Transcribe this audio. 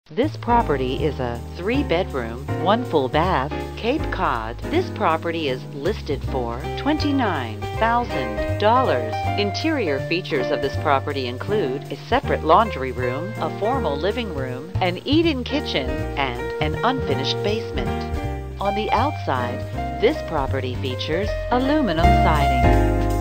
This property is a 3-bedroom, 1 full bath, Cape Cod. This property is listed for $29,000. Interior features of this property include a separate laundry room, a formal living room, an eat-in kitchen, and an unfinished basement. On the outside, this property features aluminum siding.